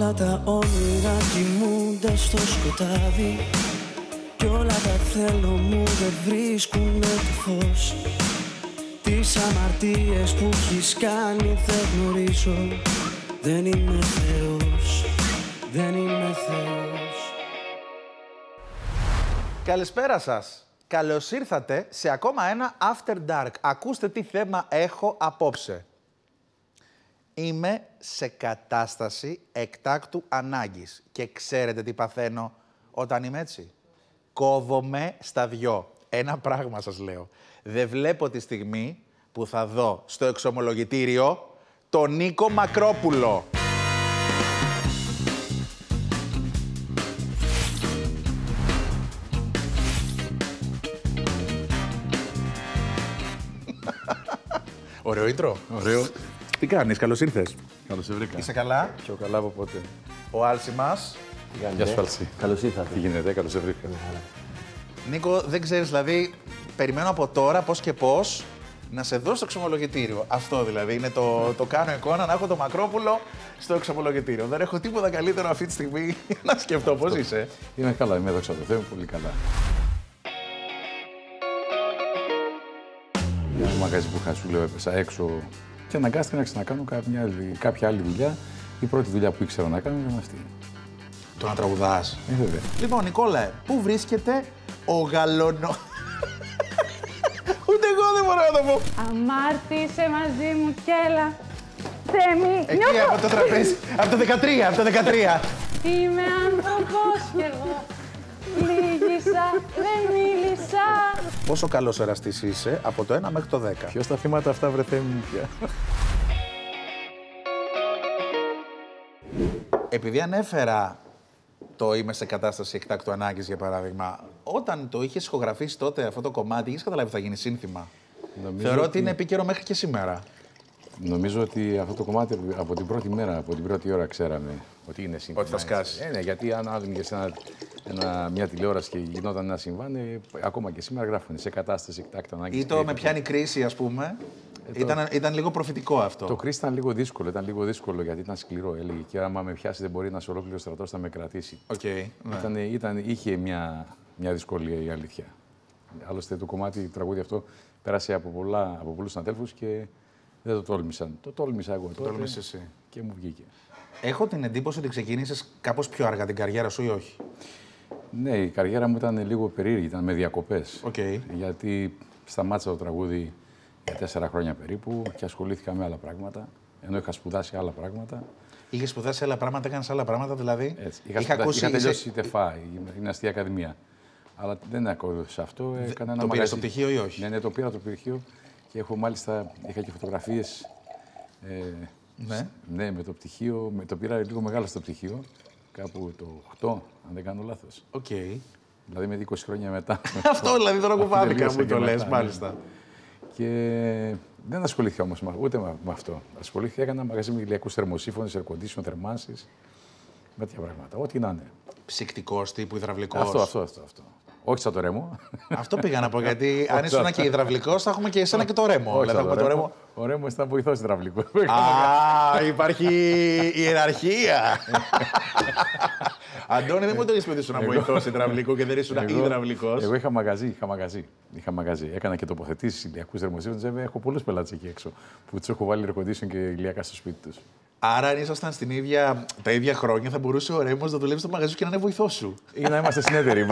Όλα τα όνειρα κοιμούνται στο σκοτάδι κι όλα τα θέλω μου δεν βρίσκουνε το φως. Τις αμαρτίες που έχεις κάνει δεν γνωρίζω. Δεν είμαι Θεός, δεν είμαι Θεός. Καλησπέρα σας. Καλώς ήρθατε σε ακόμα ένα After Dark. Ακούστε τι θέμα έχω απόψε. Είμαι σε κατάσταση εκτάκτου ανάγκης και ξέρετε τι παθαίνω όταν είμαι έτσι. Κόβομαι στα δυο. Ένα πράγμα σας λέω. Δεν βλέπω τη στιγμή που θα δω στο εξομολογητήριο τον Νίκο Μακρόπουλο. Ωραίο intro. Ωραίο. Τι κάνεις, καλώς ήρθες. Καλώς σε βρήκα. Είσαι καλά? Πιο καλά από πότε. Ο Άλση μας. Γεια σου, Άλση. Καλώς ήρθατε. Τι γίνεται, καλώς σε βρήκα. Νίκο, δεν ξέρεις, δηλαδή, περιμένω από τώρα πώς και πώς να σε δω στο εξομολογητήριο. Αυτό δηλαδή είναι το κάνω εικόνα, να έχω το Μακρόπουλο στο εξομολογητήριο. Δεν έχω τίποτα καλύτερο αυτή τη στιγμή να σκεφτώ. Πώς είσαι? Είμαι καλά, είμαι δόξα τω Θεώ, πολύ καλά. Για ένα μαγαζί που είχα, σου λέω, έπεσα έξω και αναγκάστηκα να ξανακάνω κάποια άλλη δουλειά. Η πρώτη δουλειά που ήξερα να κάνω ήταν αυτή. Το να τραγουδάς. Βέβαια. Λοιπόν, Νικόλα, πού βρίσκεται ο γαλονό... Ούτε εγώ δεν μπορώ να το πω. Αμάρτησε μαζί μου κι έλα. Θέμη, Εκεί από το τραπέζι. Από το 13, από το 13. Είμαι άνθρωπος κι εγώ. Λύγησα, δεν μίλησα. Πόσο καλός εραστής είσαι από το 1 μέχρι το 10. Ποιος τα θύματα αυτά, βρε Θεέ μου πια. Επειδή ανέφερα το είμαι σε κατάσταση εκτάκτου ανάγκης, για παράδειγμα, όταν το είχες ηχογραφήσει τότε αυτό το κομμάτι, είχες καταλάβει ότι θα γίνει σύνθημα? Θεωρώ ότι είναι επίκαιρο μέχρι και σήμερα. Νομίζω ότι αυτό το κομμάτι από την πρώτη μέρα, από την πρώτη ώρα ξέραμε ότι είναι σύνθημα. Ότι θα σκάσει. Ναι, γιατί αν άνοιγες μια τηλεόραση και γινόταν ένα συμβάν, ακόμα και σήμερα γράφουν σε κατάσταση εκτάκτου ανάγκης. Ή το με πιάνει κρίση, ας πούμε. Ήταν λίγο προφητικό αυτό. Το κρίση ήταν λίγο δύσκολο γιατί ήταν σκληρό. Έλεγε και άμα με πιάσει δεν μπορεί να σε ολόκληρο στρατός θα με κρατήσει. Okay, ναι. Είχε μια δυσκολία η αλήθεια. Άλλωστε το τραγούδι αυτό πέρασε από πολλούς συναδέλφους και δεν το τόλμησαν. Το τόλμησα εγώ τότε. Τόλμησες εσύ. Και μου βγήκε. Έχω την εντύπωση ότι ξεκίνησες κάπως πιο αργά την καριέρα σου ή όχι? Ναι, η καριέρα μου ήταν λίγο περίεργη, ήταν με διακοπές. Okay. Γιατί σταμάτησα το τραγούδι για 4 χρόνια περίπου και ασχολήθηκα με άλλα πράγματα, ενώ είχα σπουδάσει άλλα πράγματα. Είχες σπουδάσει άλλα πράγματα, έκανες άλλα πράγματα δηλαδή? Έτσι. Είχα τελειώσει ΤΕΦΑ, είναι αστεία ακαδημία. Αλλά δεν ακολούθησα αυτό. Έκανα ένα το πήρες το πτυχίο ή όχι? Ναι, το πήρα το πτυχίο και είχα και φωτογραφίες. Ναι, με το πτυχίο. Το πήρα λίγο μεγάλο στο πτυχίο, κάπου το 8, αν δεν κάνω λάθος. Okay. Δηλαδή με 20 χρόνια μετά. Αυτό δηλαδή τώρα κουβάδικα μου το λες, μάλιστα. Και δεν ασχολήθηκα όμως ούτε με αυτό. Ασχολήθηκα, έκανα μαγαζί με ηλιακούς θερμοσύφωνες, air condition, θερμάνσεις, με τέτοια πράγματα. Ό,τι να είναι. Ψυκτικός τύπου, υδραυλικός. Αυτό. Όχι σαν το ρέμο. Αυτό πήγα να πω, γιατί αν ήσουν και υδραυλικός, θα έχουμε και εσένα και το ρέμο. Ο ρέμο ήταν βοηθός υδραυλικού. Α, υπάρχει ιεραρχία. Αντώνη, δεν μου το έχεις πει ότι ήσουν βοηθός υδραυλικού και δεν ήσουν υδραυλικός. Εγώ είχα μαγαζί. Έκανα και τοποθετήσεις ηλιακούς θερμοσύφωνες. Έχω πολλούς πελάτες εκεί έξω που τους έχω βάλει air condition και ηλιακά στο σπίτι τους. Άρα, αν ήσασταν τα ίδια χρόνια, θα μπορούσε ο Ρέμος να δουλεύει στο μαγαζί σου και να είναι βοηθός σου. Ή να είμαστε συνέτεροι,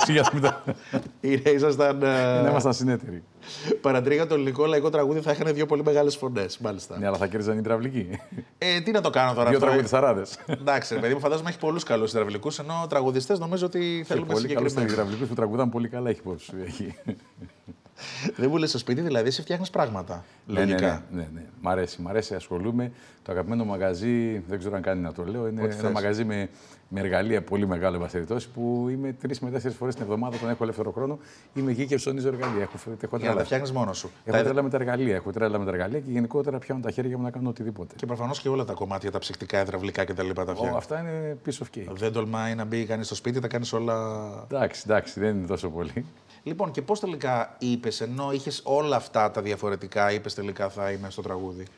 να ήμασταν συνέτεροι. Παρατρίγα το ελληνικό λαϊκό τραγούδι θα είχαν 2 πολύ μεγάλες φωνές, μάλιστα. Ναι, αλλά θα κέρδιζαν υδραυλικοί. Τι να το κάνω τώρα 2 τραγουδισταράδες. Εντάξει, ρε παιδί μου, φαντάζομαι έχει πολλούς καλούς υδραυλικούς, ενώ τραγουδιστές νομίζω ότι θέλουμε συγκεκριμένα. Πολύ καλούς υδραυλικούς που τραγουδάνε πολύ καλά, έχει υπόψη. Δεν μου λες στο σπίτι, δηλαδή, εσύ φτιάχνεις πράγματα. Λογικά. Ναι. Μ' αρέσει, ασχολούμαι. Το αγαπημένο μαγαζί, δεν ξέρω αν κάνει να το λέω, είναι ένα μαγαζί με εργαλεία πολύ μεγάλο, εν πάση περιπτώσει, που είμαι 3 με 4 φορές την εβδομάδα όταν έχω ελεύθερο χρόνο. Είμαι εκεί και ψωνίζω εργαλεία. Για να τα φτιάχνεις μόνος σου. Έχω τρέλα με τα εργαλεία. Και γενικότερα πιάνω τα χέρια μου να κάνω οτιδήποτε. Και προφανώς και όλα τα κομμάτια, τα ψυκτικά, υδραυλικά κτλ. Αυτά είναι piece of cake. Δεν τολμάει να μπει κανείς στο σπίτι, τα κάνεις όλα. Εντάξει, δεν είναι τόσο πολύ. Λοιπόν, και πώς τελικά είπες, ενώ είχες όλα αυτά τα διαφορετικά, είπες τελικά θα είμαι στο τραγούδι?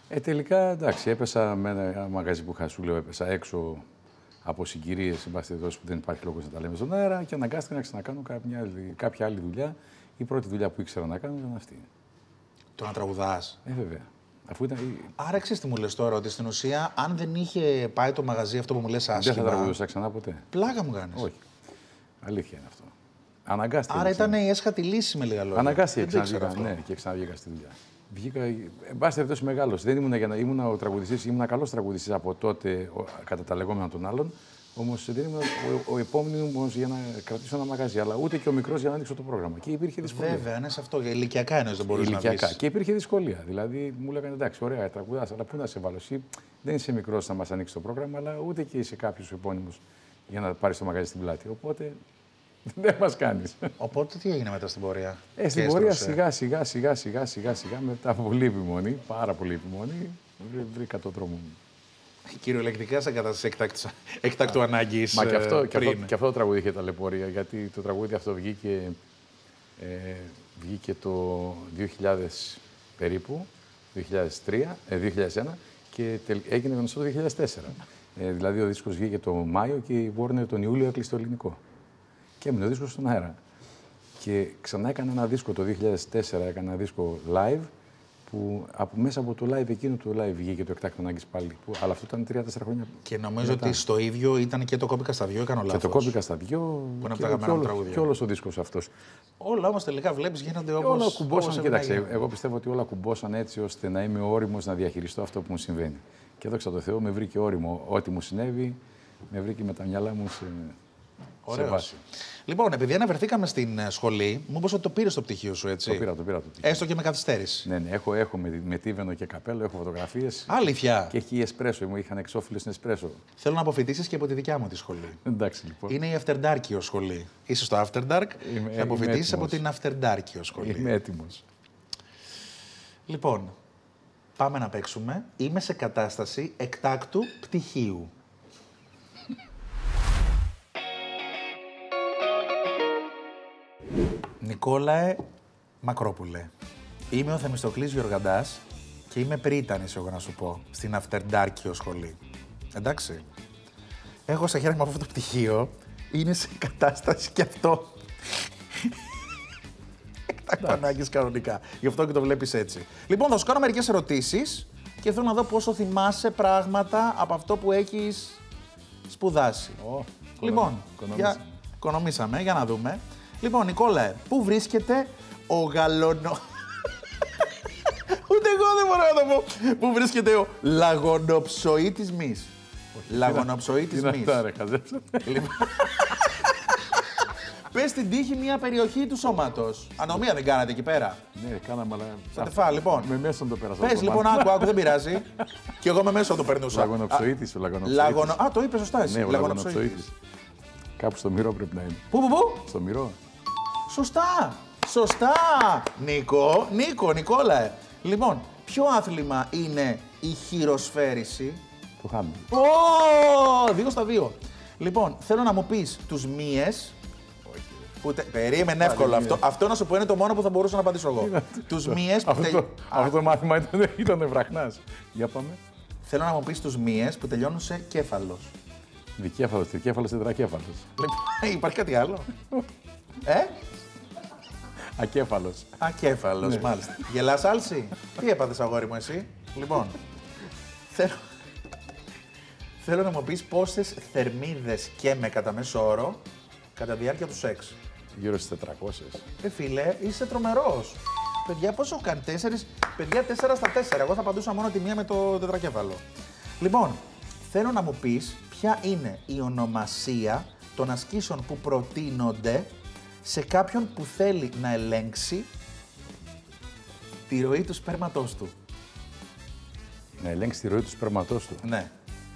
Τελικά εντάξει, έπεσα με ένα μαγαζί που είχα, σου λέω, έπεσα έξω από συγκυρίες, εν πάση περιπτώσει, που δεν υπάρχει λόγος να τα λέμε στον αέρα και αναγκάστηκα να ξανακάνω κάποια άλλη δουλειά. Η πρώτη δουλειά που ήξερα να κάνω ήταν αυτή. Το να τραγουδάς. Βέβαια. Αφού ήταν... Άρα ξέρεις τι μου λες τώρα, ότι στην ουσία, αν δεν είχε πάει το μαγαζί αυτό που μου λες άσχημα. Δεν θα τραγουδούσα ξανά ποτέ. Πλάκα μου κάνεις. Όχι. Αλήθεια είναι αυτό. Αναγκάστηκα. Άρα ήταν η έσχατη λύση με λίγα λόγια. Αναγκάστηκα και ξαναβγήκα στη δουλειά. Βγήκα, εν πάση περιπτώσει, μεγάλος. Δεν ήμουν ο τραγουδιστής, ήμουν καλός τραγουδιστής από τότε, κατά τα λεγόμενα των άλλων. Όμως δεν ήμουν ο επόμενος για να κρατήσω ένα μαγαζί, αλλά ούτε και ο μικρός για να ανοίξω το πρόγραμμα. Και υπήρχε δυσκολία. Βέβαια, ναι, σε αυτό. Για ηλικιακά εννοείς δεν μπορείς να βγεις. Και υπήρχε δυσκολία. Δηλαδή μου λέγανε εντάξει, ωραία, τραγουδάς, αλλά πού να σε βάλω. Εσύ δεν είσαι μικρός να μας ανοίξει το πρόγραμμα, αλλά ούτε και είσαι κάποιος επώνυμος για να πάρεις το μαγαζί στην πλάτη. Οπότε δεν μας κάνεις. Οπότε τι έγινε μετά στην πορεία. Στην πορεία σιγά, μετά από πολλή επιμονή, πάρα πολύ επιμονή, βρήκα τον δρόμο μου. Κυριολεκτικά σε κατάσταση εκτάκτου ανάγκης. Μα και αυτό το τραγούδι είχε ταλαιπωρία, γιατί το τραγούδι αυτό βγήκε το 2000 περίπου, 2001 και έγινε γνωστό το 2004. Δηλαδή ο δίσκος βγήκε το Μάιο και η Warner τον Ιούλιο έκλεισε το ελληνικό. Και έμεινε ο δίσκος στον αέρα. Και ξανά έκανα ένα δίσκο το 2004, έκανα ένα δίσκο live, που μέσα από το live, εκείνο το live βγήκε το εκτάκτο ανάγκης πάλι. Αλλά αυτό ήταν 3-4 χρόνια. Και νομίζω ότι στο ίδιο ήταν και το Κόπηκα στα δυο, έκανα λάθος. Και το Κόπηκα στα δυο. Που είναι από τα αγαπημένα μου τραγούδια. Και όλος ο δίσκος αυτός. Όλα όμως τελικά βλέπεις γίνονται όπως. Όλα κουμπώσαν. Κοίταξε, εγώ πιστεύω ότι όλα κουμπώσαν έτσι ώστε να είμαι όριμος να διαχειριστώ αυτό που μου συμβαίνει. Και δόξα τω Θεώ με βρήκε όριμο. Ό,τι μου συνέβη, με βρήκε με τα μυαλά μου σε βάση. Λοιπόν, επειδή αναφερθήκαμε στην σχολή, μου είπες ότι το πήρες το πτυχίο σου, έτσι. Το πήρα το πτυχίο. Έστω και με καθυστέρηση. Ναι, έχω με τίβενο και καπέλο, έχω φωτογραφίες. Αλήθεια. Και έχει εσπρέσο, μου είχαν εξώφυλλο στην εσπρέσο. Θέλω να αποφοιτήσεις και από τη δικιά μου τη σχολή. Εντάξει, λοιπόν. Είναι η After Dark σχολή. Είσαι στο After Dark, θα αποφοιτήσεις από την After Dark σχολή. Είμαι έτοιμος. Λοιπόν, πάμε να παίξουμε. Είμαι σε κατάσταση εκτάκτου πτυχίου. Νικόλαε Μακρόπουλε, είμαι ο Θεμιστοκλής Γεωργαντάς και είμαι πρίτανης, εγώ να σου πω, στην After Dark σχολή. Εντάξει. Έχω στα χέρια μου αυτό το πτυχίο, είναι σε κατάσταση κι αυτό. Εκτάκτου ανάγκης κανονικά. Γι' αυτό και το βλέπεις έτσι. Λοιπόν, θα σου κάνω μερικές ερωτήσεις και θέλω να δω πόσο θυμάσαι πράγματα από αυτό που έχεις σπουδάσει. Λοιπόν, οικονομήσαμε, για να δούμε. Λοιπόν, Νικόλαε, πού βρίσκεται ο γαλονο... Ούτε εγώ δεν μπορώ να το πω. Πού βρίσκεται ο λαγονοψοή της μυς. Λαγονοψοή της μυς. Πες την τύχη μια περιοχή του σώματος. Ανομία δεν κάνατε εκεί πέρα. Ναι, κάναμε, αλλά... Στεφά, λοιπόν. Με μέσον το πέρασα. Πες, λοιπόν, άκου, δεν πειράζει. Και εγώ με μέσον το περνούσα. Λαγονοψοήτης, Α, το είπες σωστά εσύ. Ναι, λαγονοψοήτης. Κάπου στο μυρό πρέπει να είναι. Πού? Στο μυρό. Σωστά. Νικόλαε. Λοιπόν, ποιο άθλημα είναι η χειροσφαίριση? Το χάμι. 2-2. Λοιπόν, θέλω να μου πεις τους μύες. Περίμενε, εύκολο αυτό. Αυτό να σου πω είναι το μόνο που θα μπορούσα να απαντήσω εγώ. Τους μύες που Αυτό το μάθημα ήταν βραχνάς. Για πάμε. Θέλω να μου πεις τους μύες που τελειώνουν σε κέφαλος. Δικέφαλος, τρικέφαλος, τετρακέφαλος. Λοιπόν, υπάρχει κάτι άλλο? Ακέφαλος. Ακέφαλος, μάλιστα. Γελάς, Άλση? Τι έπαθες, αγόρι μου, εσύ? Λοιπόν, θέλω να μου πεις πόσες θερμίδες καίμε κατά μέσο όρο κατά διάρκεια του σεξ. Γύρω στις 400. Φίλε, είσαι τρομερός. Παιδιά, πόσο κάνει? 4? Παιδιά, 4 στα 4. Εγώ θα απαντούσα μόνο τη μία με το τετρακέφαλο. Λοιπόν, θέλω να μου πεις ποια είναι η ονομασία των ασκήσεων που προτείνονται σε κάποιον που θέλει να ελέγξει τη ροή του σπέρματός του. Να ελέγξει τη ροή του σπέρματός του. Ναι.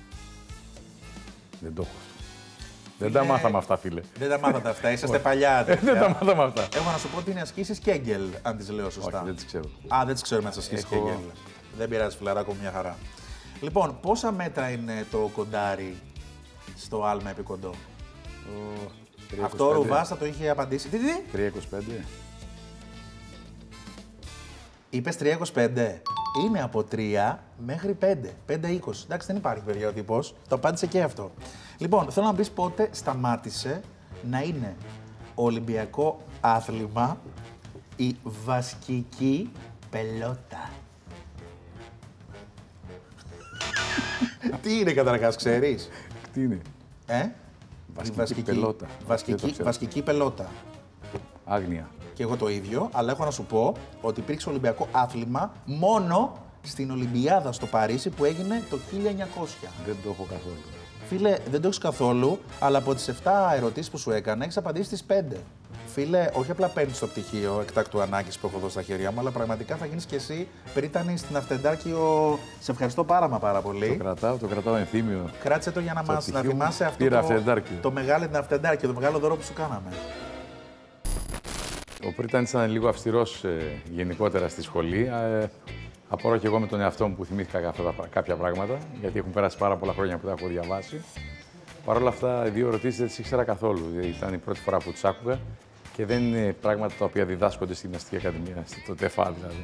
Δεν το έχω. Δεν τα μάθαμε αυτά, φίλε. Δεν τα μάθατε αυτά, είσαστε παλιά. Δεν τα μάθαμε αυτά. Έχω να σου πω ότι είναι ασκήσεις Κέγκελ, αν τις λέω σωστά. Όχι, δεν τις ξέρω. Δεν τις ξέρουμε τις ασκήσεις Κέγκελ. Δεν πειράζει, φιλαράκο μου, μια χαρά. Λοιπόν, πόσα μέτρα είναι το κοντάρι στο άλμα επί κοντό? Αυτό ο Ρουβάς θα το είχε απαντήσει. Τι? 3,25. Είπες 3,25. είναι από 3 μέχρι 5. 5-20. Εντάξει, δεν υπάρχει παιδιά ο τύπος. Το απάντησε και αυτό. Λοιπόν, θέλω να πεις πότε σταμάτησε να είναι Ολυμπιακό άθλημα η βασκική πελότα. Τι είναι καταρχάς, ξέρεις? Τι είναι? Βασκική πελότα. Βασκική πελότα. Άγνοια. Και εγώ το ίδιο, αλλά έχω να σου πω ότι υπήρξε Ολυμπιακό άθλημα μόνο στην Ολυμπιάδα στο Παρίσι που έγινε το 1900. Δεν το έχω καθόλου. Φίλε, δεν το έχεις καθόλου, αλλά από τις 7 ερωτήσεις που σου έκανα έχεις απαντήσει στις 5. Φίλε, όχι απλά παίρνεις το πτυχίο εκτάκτου ανάγκης που έχω εδώ στα χέρια μου, αλλά πραγματικά θα γίνεις και εσύ περίτανη στην Αυτεντάρκιο. Σε ευχαριστώ πάρα πολύ. Το κρατάω ενθύμιο. Κράτησε το για να θυμάσαι αυτό το μεγάλο δώρο που σου κάναμε. Ο Πρίτανης ήταν λίγο αυστηρός γενικότερα στη σχολή. Απορώ και εγώ με τον εαυτό μου που θυμήθηκα κάποια πράγματα, γιατί έχουν περάσει πάρα πολλά χρόνια που τα έχω διαβάσει. Παρ' όλα αυτά, οι δύο ερωτήσεις δεν τις ήξερα καθόλου. Ήταν η πρώτη φορά που τις άκουγα και δεν είναι πράγματα τα οποία διδάσκονται στην Αστική Ακαδημία, στο ΤΕΦΑ δηλαδή.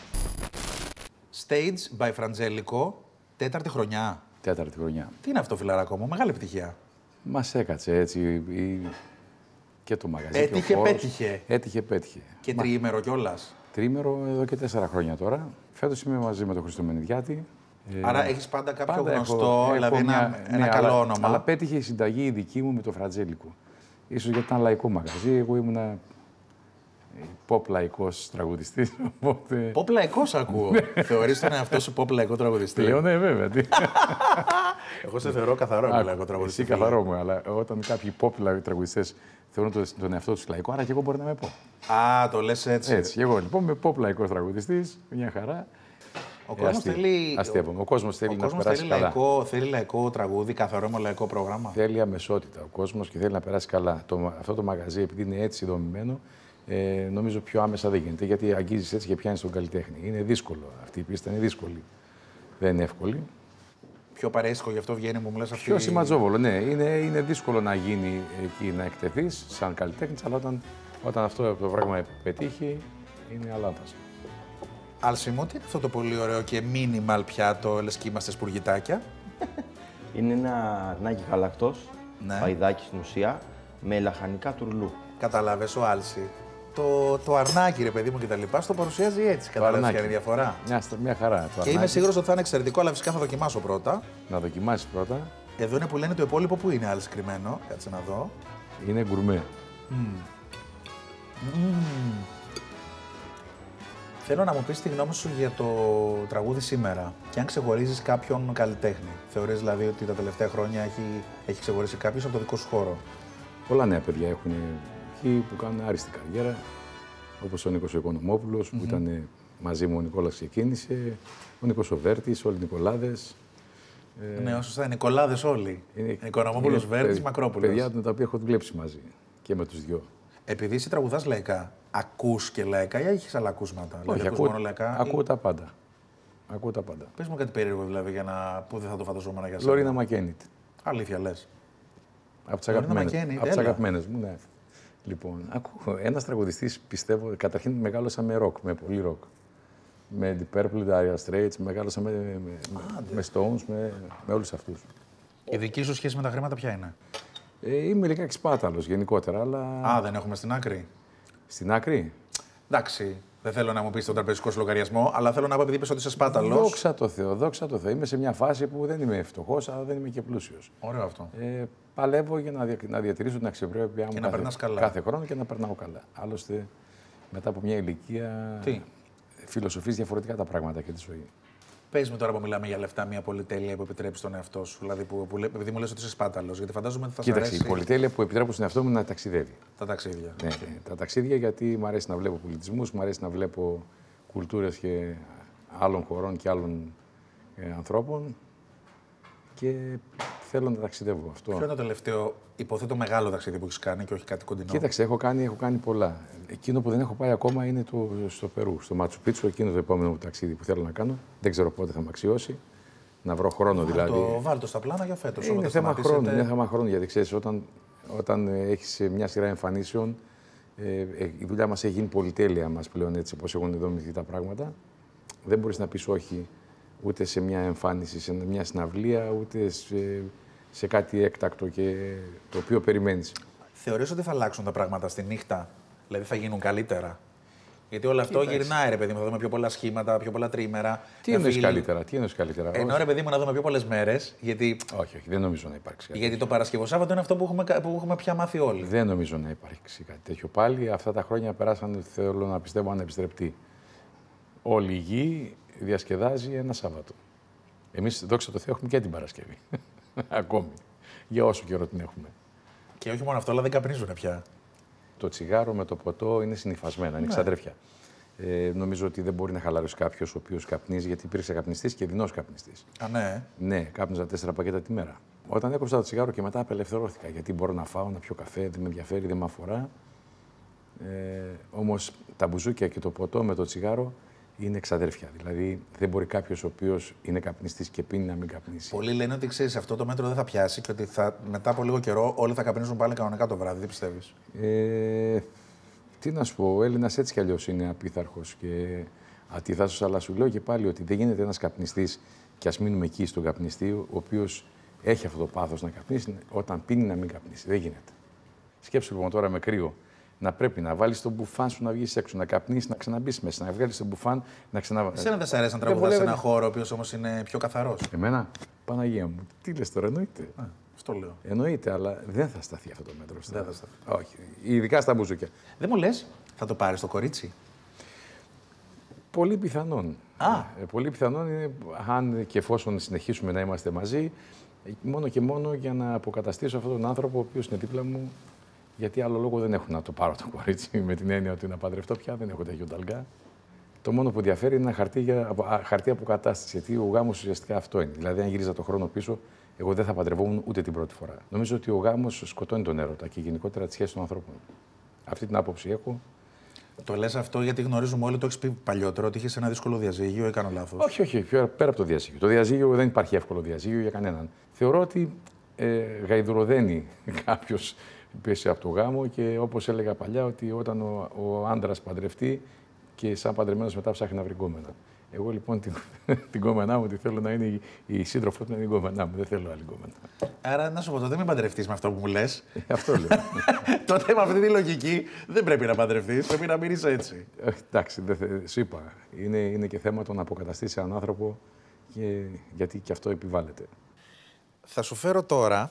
Stage by Frangelico, 4η χρονιά. 4η χρονιά. Τι είναι αυτό, φιλαράκο μου, μεγάλη επιτυχία. Μας έκατσε έτσι. Και το μαγαζί. Έτυχε, πέτυχε. Και τριήμερο κιόλας. Τριήμερο εδώ και 4 χρόνια τώρα. Φέτος είμαι μαζί με τον Χρήστο Μενιδιάτη. Άρα έχεις πάντα κάποιο γνωστό, δηλαδή ένα καλό όνομα. Αλλά πέτυχε η συνταγή η δική μου με το Φραντζέλικο. Ίσως γιατί ήταν λαϊκό μαγαζί. Εγώ ήμουνα pop λαϊκός τραγουδιστής. Οπότε... Pop λαϊκός ακούω. Θεωρείς τον εαυτό σου pop λαϊκό τραγουδιστή? Λέω ναι, βέβαια. Εγώ σε θεωρώ καθαρό λαϊκό τραγουδιστή. Εσύ καθαρό μου, αλλά όταν κάποιοι pop τραγουδιστές θεωρούν τον εαυτό τους λαϊκό, άρα και εγώ μπορεί να με πω. Α, το λες έτσι. Έτσι. Και εγώ λοιπόν είμαι pop λαϊκός τραγουδιστής, μια χαρά. Ο κόσμος θέλει. Ο κόσμος θέλει να περάσει καλά. Θέλει λαϊκό τραγούδι, καθαρό με λαϊκό πρόγραμμα. Θέλει αμεσότητα ο κόσμος και θέλει να περάσει καλά. Αυτό το μαγαζί, επειδή είναι έτσι δομημένο, νομίζω πιο άμεσα δεν γίνεται. Γιατί αγγίζεις έτσι και πιάνεις τον καλλιτέχνη. Είναι δύσκολο. Αυτή η πίστα είναι δύσκολη. Δεν είναι εύκολη. Πιο παρέστικο, γι' αυτό βγαίνει μου λες αυτή. Πιο σημαντζόβολο, ναι. Είναι δύσκολο να γίνει εκεί να εκτεθείς σαν καλλιτέχνης, αλλά όταν αυτό το πράγμα πετύχει, είναι αλάνθαστο. Άλσιμο, τι είναι αυτό το πολύ ωραίο και minimal πιάτο, λες και είμαστε σπουργητάκια? Είναι ένα αρνάκι γάλακτος, ναι. Παϊδάκι στην ουσία, με λαχανικά τουρλού. Κατάλαβες, ο Άλση. Το αρνάκι, ρε παιδί μου, και τα λοιπά, στο παρουσιάζει έτσι. Κατάλαβες ποια είναι η διαφορά? Μια χαρά. Και είμαι σίγουρος ότι θα είναι εξαιρετικό, αλλά φυσικά θα δοκιμάσω πρώτα. Να δοκιμάσεις πρώτα. Εδώ είναι που λένε το υπόλοιπο που είναι, Άλση, κρυμμένο. Κάτσε να δω. Είναι γκουρμέ. Θέλω να μου πεις τη γνώμη σου για το τραγούδι σήμερα και αν ξεχωρίζεις κάποιον καλλιτέχνη. Θεωρείς δηλαδή ότι τα τελευταία χρόνια έχει ξεχωρίσει κάποιος από το δικό σου χώρο? Πολλά νέα παιδιά έχουν εκεί που κάνουν άριστη καριέρα, όπως ο Νίκος ο Οικονομόπουλος, που ήταν μαζί μου, ο Νικόλας ξεκίνησε, ο Νίκος ο Βέρτης, όλοι οι Νικολάδες. Ναι, σωστά, οι Νικολάδες όλοι. Οικονομόπουλος, Βέρτης, Μακρόπουλος. Παιδιά με τα οποία έχω δουλέψει μαζί και με τους δυο. Επειδή εσύ τραγουδάς λαϊκά, ακούς και λαϊκά ή έχεις άλλα ακούσματα? Όχι, δηλαδή, ακούω, μόνο λαϊκά, ακούω τα πάντα. Ακούω τα πάντα. Πες μου κάτι περίεργο δηλαδή, που δεν θα το φανταζόμουν για σένα. Λόρινα Μακένιτ. Αλήθεια λες? Από τις αγαπημένες μου, ναι. Λοιπόν, ακούω. Ένας τραγουδιστής, πιστεύω, καταρχήν μεγάλωσα με ροκ, με πολύ ροκ. Με Deep Purple, Dire Straits, μεγάλωσα με Stones, με όλους αυτούς. Η δική σου σχέση με τα χρήματα ποια είναι? Είμαι λιγάκι σπάταλος γενικότερα, αλλά... Α, δεν έχουμε στην άκρη. Στην άκρη? Εντάξει, δεν θέλω να μου πεις τον τραπεζικό σου λογαριασμό, αλλά θέλω να πω επειδή είπες ότι είσαι σπάταλος. Δόξα τω Θεώ. Είμαι σε μια φάση που δεν είμαι φτωχός, αλλά δεν είμαι και πλούσιος. Ωραίο αυτό. Παλεύω για να διατηρήσω την αξιοπρέπειά μου κάθε χρόνο και να περνάω καλά. Άλλωστε, μετά από μια ηλικία, φιλοσοφείς διαφορετικά τα πράγματα και τη ζωή. Πες μου τώρα που μιλάμε για λεφτά, μια πολυτέλεια που επιτρέπει στον εαυτό σου. Δηλαδή, επειδή μου λες ότι είσαι σπάταλος, γιατί φαντάζομαι ότι θα σου αρέσει. Κοίταξε, η πολυτέλεια που επιτρέπω στον εαυτό μου είναι να ταξιδεύει. Τα ταξίδια. Ναι, τα ταξίδια, γιατί μου αρέσει να βλέπω πολιτισμούς, μου αρέσει να βλέπω κουλτούρες και άλλων χωρών και άλλων ανθρώπων. Και θέλω να ταξιδεύω αυτό. Ποιο είναι το τελευταίο, υποθέτω, μεγάλο ταξίδι που έχεις κάνει και όχι κάτι κοντινό? Κοίταξε, έχω κάνει πολλά. Εκείνο που δεν έχω πάει ακόμα είναι στο Περού, στο Ματσου Πίτσου, εκείνο το επόμενο μου ταξίδι που θέλω να κάνω. Δεν ξέρω πότε θα με αξιώσει. Να βρω χρόνο δηλαδή. Βάλτο στα πλάνα για φέτος. Είναι θέμα χρόνου, γιατί ξέρεις, όταν έχεις μια σειρά εμφανίσεων, η δουλειά μας έχει γίνει πολυτέλεια μας πλέον, έτσι όπως έχουν δομηθεί τα πράγματα. δεν μπορείς να πεις όχι ούτε σε μια εμφάνιση, σε μια συναυλία, ούτε σε κάτι έκτακτο και το οποίο περιμένεις. Θεωρείς ότι θα αλλάξουν τα πράγματα στη νύχτα, δηλαδή θα γίνουν καλύτερα? Γιατί όλο αυτό γυρνάει, ρε παιδί μου, θα δούμε πιο πολλά σχήματα, πιο πολλά τρίμερα. Τι εννοείς καλύτερα? Ενώ, ρε παιδί μου, να δούμε πιο πολλές μέρες. Γιατί... Όχι, δεν νομίζω να υπάρξει κάτι. Γιατί το Παρασκευοσάββατο είναι αυτό που έχουμε πια μάθει όλοι. Δεν νομίζω να υπάρξει κάτι τέτοιο. Πάλι αυτά τα χρόνια περάσαν, θέλω να πιστεύω, ανεπιστρεπτοί. Όλη η γη διασκεδάζει ένα Σάββατο. Εμείς, δόξα τω Θεώ, έχουμε και την Παρασκευή. Ακόμη. Για όσο καιρό την έχουμε. Και όχι μόνο αυτό, αλλά δεν καπνίζουν πια. Το τσιγάρο με το ποτό είναι συνυφασμένα, είναι ξαδέρφια. Νομίζω ότι δεν μπορεί να χαλαρώσει κάποιο ο οποίο καπνίζει, γιατί υπήρξε καπνιστής και δεινός καπνιστής. Α, ναι. Ναι, κάπνιζα 4 πακέτα τη μέρα. Όταν έκοψα το τσιγάρο και μετά απελευθερώθηκα, γιατί μπορώ να φάω, να πιω καφέ, δεν με ενδιαφέρει, δεν με αφορά. Όμως τα μπουζούκια και το ποτό με το τσιγάρο είναι ξαδέρφια. Δηλαδή δεν μπορεί κάποιο ο οποίο είναι καπνιστής και πίνει να μην καπνίσει. Πολλοί λένε ότι ξέρεις, αυτό το μέτρο δεν θα πιάσει και ότι μετά από λίγο καιρό όλοι θα καπνίζουν πάλι κανονικά το βράδυ. Τι πιστεύεις? Τι να σου πω, ο Έλληνας έτσι κι αλλιώς είναι απίθαρχος και ατιθάσος, αλλά σου λέω και πάλι ότι δεν γίνεται ένας καπνιστής, και ας μείνουμε εκεί στον καπνιστή, ο οποίος έχει αυτό το πάθος να καπνίσει, όταν πίνει να μην καπνίσει. Δεν γίνεται. Σκέψου λοιπόν τώρα με κρύο. Να πρέπει να βάλεις τον μπουφάν σου να βγεις έξω, να καπνίσεις, να ξαναμπείς μέσα, να βγάλεις τον μπουφάν, να ξαναβάλεις. Εσένα δεν σ' αρέσει να τραγουδάς σε ένα χώρο ο οποίος όμως είναι πιο καθαρός? Εμένα, Παναγία μου, τι λες τώρα, εννοείται. Αυτό λέω. Εννοείται, αλλά δεν θα σταθεί αυτό το μέτρο. Δεν θα σταθεί. Όχι, ειδικά στα μπουζούκια. Δεν μου λες, θα το πάρεις το κορίτσι? Πολύ πιθανόν. Πολύ πιθανόν είναι, αν και εφόσον συνεχίσουμε να είμαστε μαζί, μόνο και μόνο για να αποκαταστήσω αυτόν τον άνθρωπο ο οποίος είναι δίπλα μου. Γιατί άλλο λόγο δεν έχω να το πάρω το κορίτσι, με την έννοια ότι να παντρευτώ πια, δεν έχω τέτοιο ταλγά. Το μόνο που διαφέρει είναι ένα χαρτί αποκατάσταση. Γιατί ο γάμος ουσιαστικά αυτό είναι. Δηλαδή, αν γύριζα το χρόνο πίσω, εγώ δεν θα παντρευόμουν ούτε την πρώτη φορά. Νομίζω ότι ο γάμος σκοτώνει τον έρωτα και γενικότερα τη σχέση των ανθρώπων. Αυτή την άποψη έχω. Το λες αυτό γιατί γνωρίζουμε όλοι, το έχεις πει παλιότερο, ότι είχες ένα δύσκολο διαζύγιο ή κάνω λάθος? Όχι, όχι, πέρα από το διαζύγιο. Το διαζύγιο δεν υπάρχει εύκολο διαζύγιο για κανέναν. Θεωρώ ότι γαϊδουροδένει κάποιο πέσει από το γάμο και όπως έλεγα παλιά, ότι όταν ο άντρας παντρευτεί και σαν παντρεμένος μετά ψάχνει να βρει γκόμενα. Εγώ λοιπόν την γκόμενά μου τη θέλω να είναι η σύντροφό του, να είναι η γκόμενά μου. Δεν θέλω άλλη γκόμενα. Άρα να σου πω, τότε μην παντρευτείς με αυτό που μου λες. Αυτό λέω. Τότε με αυτή τη λογική δεν πρέπει να παντρευτείς, πρέπει να μείνεις έτσι. Εντάξει, σου είπα. Είναι και θέμα το να αποκαταστήσει έναν άνθρωπο, γιατί και αυτό επιβάλλεται. Θα σου φέρω τώρα,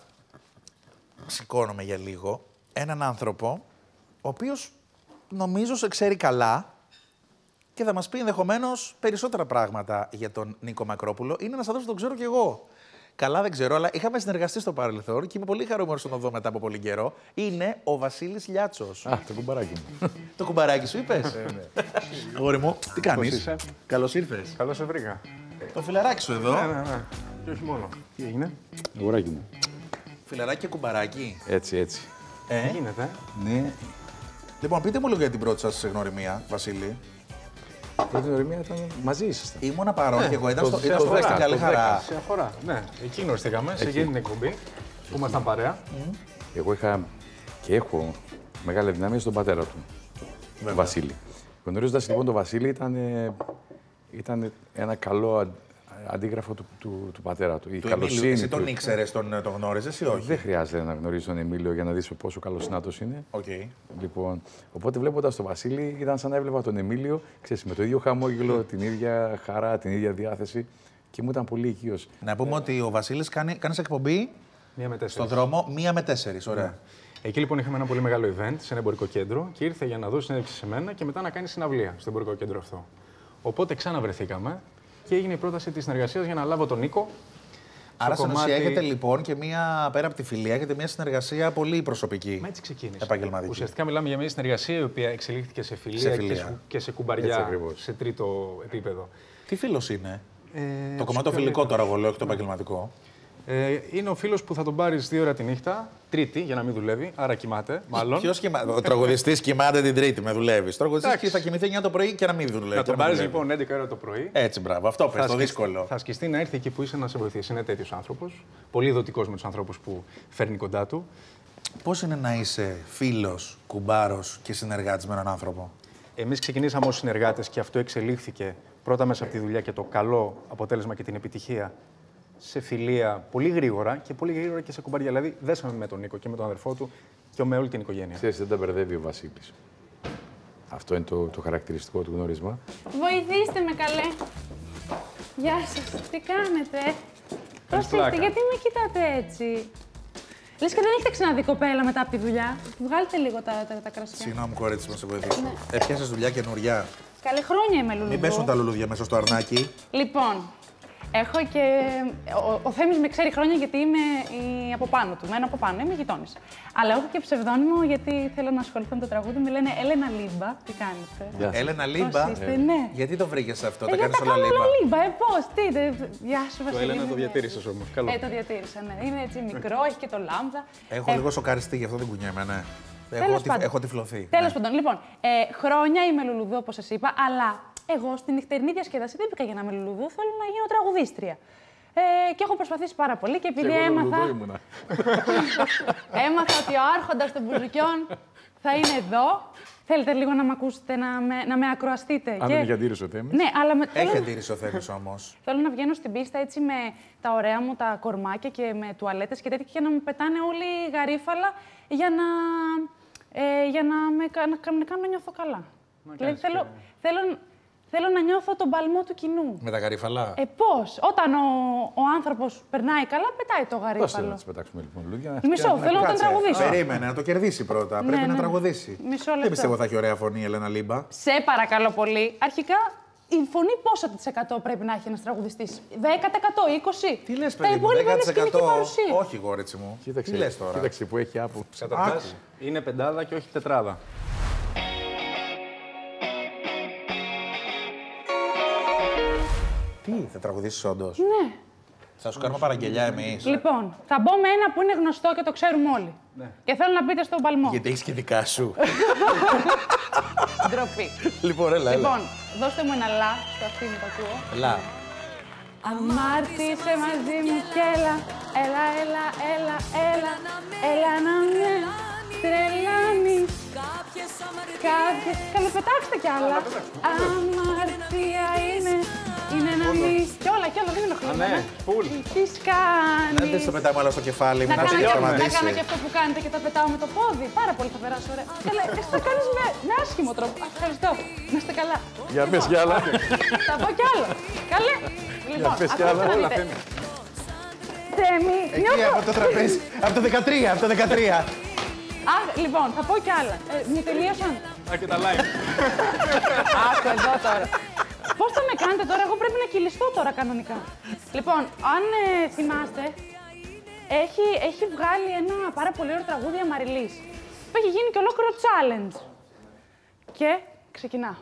σηκώνομαι για λίγο, έναν άνθρωπο ο οποίος νομίζω σε ξέρει καλά και θα μας πει ενδεχομένως περισσότερα πράγματα για τον Νίκο Μακρόπουλο. Είναι ένας άνθρωπος που τον ξέρω κι εγώ. Καλά δεν ξέρω, αλλά είχαμε συνεργαστεί στο παρελθόν και είμαι πολύ χαρούμενος να τον δω μετά από πολύ καιρό. Είναι ο Βασίλης Λιάτσος. Το κουμπαράκι μου. Το κουμπαράκι σου είπες? Ναι. Αγόρι μου, τι κάνεις? Καλώς ήρθες. Καλώς σε βρήκα. Το φιλαράκι σου εδώ. Ναι. Και όχι μόνο. Τι έγινε? Αγοράκι μου. Φιλαράκι και κουμπαράκι. Έτσι. Τι γίνεται? Ναι. Λοιπόν, πείτε μου λίγο για την πρώτη σας γνωριμία, Βασίλη. Η πρώτη γνωριμία ήταν μαζί ήσασταν. Ήμουνα παρόν και εγώ ήταν στο Σε στην καλή χαρά. Σε αφορά. Ναι, εκεί γνωριστήκαμε, σε εκείνη την εκπομπή που ήμασταν παρέα. Εγώ είχα και έχω μεγάλη δυναμία στον πατέρα του, τον Βασίλη. Γνωρίζοντας λοιπόν τον Βασίλη, ήταν ένα καλό αντίγραφο του πατέρα του. Η καλοσύνη. Εσύ τον ήξερες, τον γνώριζες ή όχι? Δεν χρειάζεται να γνωρίζει τον Εμίλιο για να δεις πόσο καλοσυνάτος είναι. Okay. Λοιπόν, οπότε βλέποντας τον Βασίλη, ήταν σαν να έβλεπα τον Εμίλιο, ξέρεις, με το ίδιο χαμόγελο, την ίδια χαρά, την ίδια διάθεση και μου ήταν πολύ οικείος. Να πούμε ότι ο Βασίλης κάνεις εκπομπή 1 με 4. στον δρόμο 1 με 4. Ωραία. Εκεί λοιπόν είχαμε ένα πολύ μεγάλο event σε ένα εμπορικό κέντρο και ήρθε για να δώσει συνέντευξη σε μένα και μετά να κάνει συναυλία στο εμπορικό κέντρο αυτό. Οπότε ξαναβρεθήκαμε και έγινε η πρόταση της συνεργασίας για να λάβω τον Νίκο. Άρα, στην ουσία, έχετε λοιπόν και μία, πέρα από τη φιλία, έχετε μία συνεργασία πολύ προσωπική. Μα έτσι ξεκίνησε. Επαγγελματική. Ουσιαστικά μιλάμε για μια συνεργασία η οποία εξελίχθηκε σε φιλία, και σε κουμπαριά σε τρίτο επίπεδο. Τι φίλος είναι? Το κομμάτι το φιλικό τώρα, εγώ λέω, όχι το επαγγελματικό. Είναι ο φίλος που θα τον πάρεις 2 ώρα τη νύχτα, Τρίτη, για να μην δουλεύει, άρα κοιμάται, μάλλον. Ποιος κοιμάται? Ο τραγουδιστής κοιμάται την Τρίτη, με δουλεύει. Ο τραγουδιστής θα κοιμηθεί 9 το πρωί και να μην δουλεύει. Να τον πάρεις λοιπόν 11 ώρα το πρωί. Έτσι, μπράβο, αυτό πες, το δύσκολο. Θα σκιστεί να έρθει εκεί που είσαι να σε βοηθήσει. Είναι τέτοιος άνθρωπος. Πολύ δοτικός με τους ανθρώπους που φέρνει κοντά του. Πώς είναι να είσαι φίλος, κουμπάρος και συνεργάτης με έναν άνθρωπο? Εμείς ξεκινήσαμε ως συνεργάτες και αυτό εξελίχθηκε πρώτα μέσα από τη δουλειά και το καλό αποτέλεσμα και την επιτυχία σε φιλία πολύ γρήγορα και σε κουμπαριά. Δηλαδή, δέσαμε με τον Νίκο και με τον αδερφό του και με όλη την οικογένεια. Ξέρεις, δεν τα μπερδεύει ο Βασίλης. Αυτό είναι το χαρακτηριστικό του γνώρισμα. Βοηθήστε με, καλέ. Γεια σας, τι κάνετε? Πώς είστε, γιατί με κοιτάτε έτσι? Λες και δεν έχετε ξαναδεί κοπέλα μετά από τη δουλειά. Βγάλτε λίγο τα κρασιά. Συγγνώμη, κορίτσι, να σε βοηθήσω. Ναι. Έπιασες δουλειά καινούρια. Καλή χρόνια είμαι, Λουλουδού. Μην πέσουν τα λουλούδια μέσα στο αρνάκι. Λοιπόν, έχω και. Ο Θέμης με ξέρει χρόνια γιατί είμαι από πάνω του. Μένω από πάνω, είμαι γειτόνης. Αλλά έχω και ψευδόνυμο γιατί θέλω να ασχοληθώ με το τραγούδι. Με λένε Έλενα Λίμπα. Τι κάνετε? Έλενα Λίμπα. Ναι. Γιατί το βρήκες αυτό, τα Γιατί κάνεις όλα Λίμπα? Λίμπα, πώς, τι. Γεια σου, Βασίλη. Το Έλενα το διατήρησες όμως. Καλό. Το διατήρησα, ναι. Είναι έτσι μικρό, έχει και το λάμδα. Έχω λίγο σοκαριστεί, γι' αυτό δεν κουνιέμαι, ναι. Έχω τυφλωθεί. Τέλος πάντων, λοιπόν, χρόνια είμαι Λουλουδού, όπως σας είπα, αλλά εγώ στην νυχτερινή διασκέδαση δεν μπήκα για να είμαι Λουλουδού, θέλω να γίνω τραγουδίστρια. Και έχω προσπαθήσει πάρα πολύ και επειδή έμαθα ότι ο άρχοντας των μπουζουκιών θα είναι εδώ. Θέλετε λίγο να με ακούσετε, να με ακροαστείτε? Αν δεν έχει αντίρρηση ο Θέμης. Ναι, αλλά έχει αντίρρηση ο Θέμης όμως. Θέλω να βγαίνω στην πίστα έτσι με τα ωραία μου τα κορμάκια και με τουαλέτες και τέτοια και να μου πετάνε όλοι γαρίφαλα για να με κάνουν να νιώθω καλά. Δηλαδή θέλω να νιώθω τον παλμό του κοινού. Με τα γαρίφαλα. Πώς? Όταν ο άνθρωπος περνάει καλά, πετάει το γαρίφαλο. Δώστε να τις πετάξουμε λοιπόν λουλούδια. Μισό, θέλω να τον τραγουδήσω. Περίμενε, να το κερδίσει πρώτα. Πρέπει να τραγουδήσει. Μισό λεπτό. Δεν πιστεύω θα έχει ωραία φωνή η Έλενα Λίμπα. Σε παρακαλώ πολύ. Αρχικά, η φωνή πόσο % πρέπει να έχει ένας τραγουδιστής? 10%, 20%? Τι λες, παιδί μου, 10%? Όχι, γόριτσι μου. Κοίταξε, τι λες τώρα? Κοίταξε που έχει άπου. Καταρχάς, είναι πεντάδα και όχι τετράδα. Τι, θα τραγουδήσεις όντως? Ναι. Θα σου κάνουμε παραγγελιά εμείς. Λοιπόν, θα μπω με ένα που είναι γνωστό και το ξέρουμε όλοι. Ναι. Και θέλω να μπείτε στον παλμό. Γιατί έχεις και δικά σου. Ντροπή. Λοιπόν, έλα. Λοιπόν, δώστε μου ένα λα, στο αυτή μου το ακούω. Λα. Αμάρτησε μαζί μου κι έλα, έλα να με τρελάνεις. Καλέ, πετάξτε κι άλλα. Αμαρτία είναι να μη... Κι όλα, δεν είναι χρόνο. Ναι, φουλ. Τι κάνεις? Δεν το πετάμε όλα στο κεφάλι μου, Να να σε σταματήσει. κάνω και αυτό που κάνετε και τα πετάω με το πόδι. Πάρα πολύ θα περάσω ωραία. Καλέ, εσύ το κάνεις με άσχημο τρόπο. Ευχαριστώ. Να είστε καλά. Για πες κι άλλα. Θα πω κι άλλο. Καλέ. Για πες κι άλλα. Όλα Θέμη. Θέμη, Εκεί από το τραπέζι. Από το 13, από το 13. Λοιπόν, θα πω κι άλλα. Μου τελείωσαν. Και τα like. Άκου εδώ τώρα. Πώς θα με κάνετε τώρα, εγώ πρέπει να κυλιστώ τώρα κανονικά. Λοιπόν, αν θυμάστε, έχει βγάλει ένα πάρα πολύ ωραίο τραγούδι Αμαριλής, που έχει γίνει και ολόκληρο challenge. Και ξεκινάω.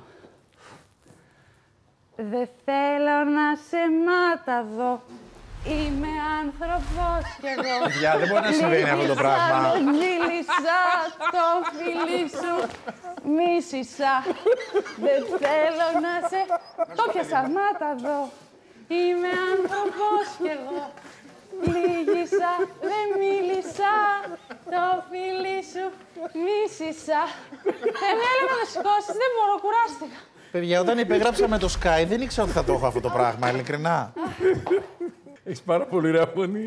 Δεν θέλω να σε μάταδω, είμαι άνθρωπος κι εγώ. Παιδιά, δεν μπορεί να συμβαίνει αυτό το πράγμα. Μίλησα το φίλι σου, μίσησα. Δεν θέλω να σε... Το πιάσα, μάταδω, είμαι άνθρωπος κι εγώ. Λύγησα, δεν μίλησα, το φίλι σου, μίσησα. Με έλεγα να με σηκώσεις, δεν μπορώ, κουράστηκα. Παιδιά, όταν υπέγραψα με το Sky, δεν ήξερα ότι θα το έχω αυτό το πράγμα, ειλικρινά. Έχεις πάρα πολύ ωραία φωνή.